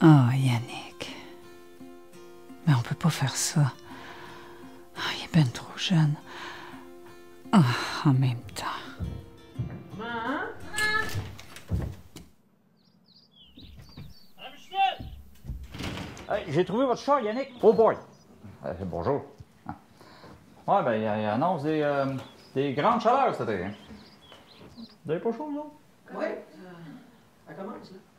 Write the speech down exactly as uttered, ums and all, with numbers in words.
Oh, Yannick. Mais on peut pas faire ça. Oh, il est ben trop jeune. Oh, en même temps. Maman? Hey, j'ai trouvé votre chat, Yannick. Oh boy! Euh, bonjour. Ah. Ouais, ben, il, il annonce des, euh, des grandes chaleurs cet été. Hein. Vous avez pas chaud, non? Oui, ça, ça commence, là.